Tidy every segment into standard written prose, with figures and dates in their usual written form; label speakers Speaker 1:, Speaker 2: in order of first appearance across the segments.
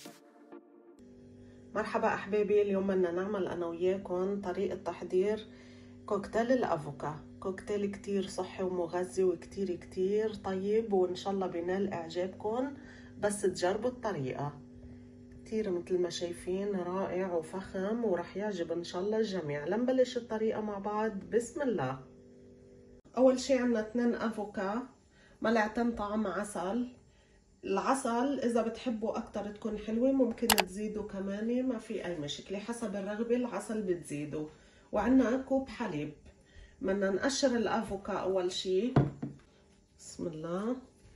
Speaker 1: مرحبا أحبابي، اليوم بدنا نعمل أنا وياكم طريقة تحضير كوكتيل الأفوكا. كوكتيل كتير صحي ومغذي وكتير طيب، وإن شاء الله بينال إعجابكم بس تجربوا الطريقة. كتير مثل ما شايفين رائع وفخم ورح يعجب إن شاء الله الجميع. لنبلش الطريقة مع بعض. بسم الله. أول شي عنا 2 أفوكا، ملعقتين طعم عسل. العسل إذا بتحبوا أكتر تكون حلوة ممكن تزيدوا كمان، ما في أي مشكلة، حسب الرغبة العسل بتزيدوا. وعنا كوب حليب. بدنا نقشر الأفوكا أول شي. بسم الله.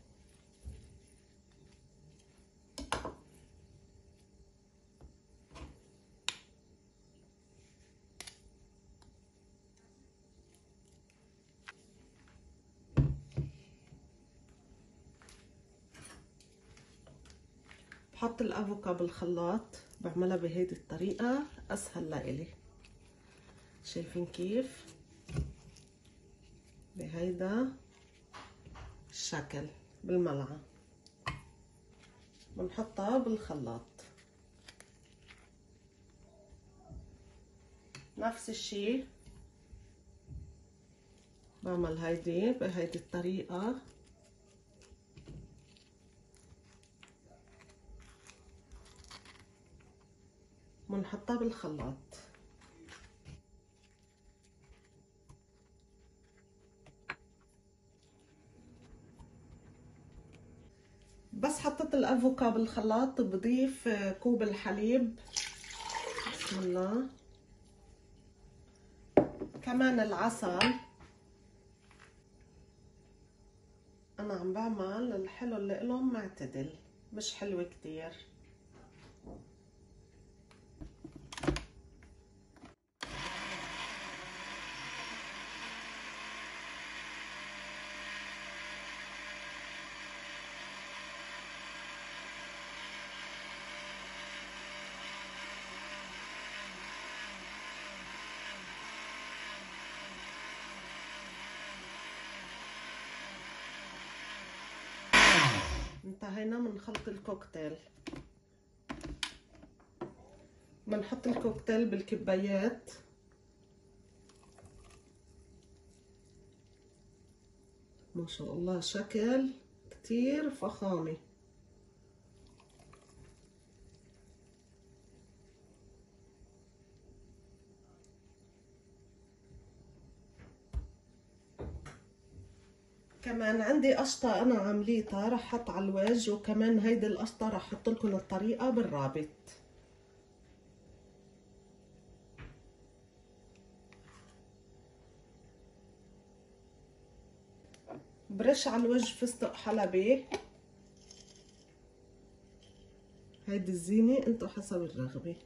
Speaker 1: بحط الأفوكا بالخلاط، بعملها بهيدي الطريقة أسهل لإلي. شايفين كيف؟ بهيدا الشكل بالملعقة بنحطها بالخلاط. نفس الشي بعمل هيدي بهيدي الطريقة. بنحطها بالخلاط. بس حطيت الافوكا بالخلاط بضيف كوب الحليب. بسم الله. كمان العسل. انا عم بعمل الحلو اللي لهم معتدل، مش حلو كتير. انتهينا من خلط الكوكتيل. بنحط الكوكتيل بالكبايات. ما شاء الله شكل كتير فخامة. كمان عندي قشطة أنا عمليتها رح أحط على الوجه، وكمان هيدي القشطة رح أحط لكم الطريقة بالرابط. برش على الوجه فستق حلبي. هيدي الزينة انتو حسب الرغبة.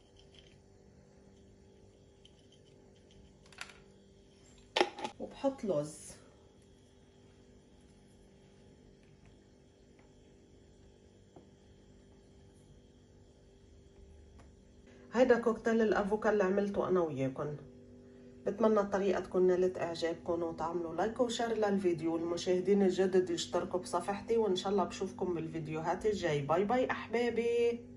Speaker 1: وبحط لوز. هيدا كوكتيل الافوكا اللي عملته انا وياكم. بتمنى الطريقة تكون نالت اعجابكم، وتعملوا لايك وشير للفيديو. المشاهدين الجدد يشتركوا بصفحتي، وان شاء الله بشوفكم بالفيديوهات الجاي. باي باي احبابي.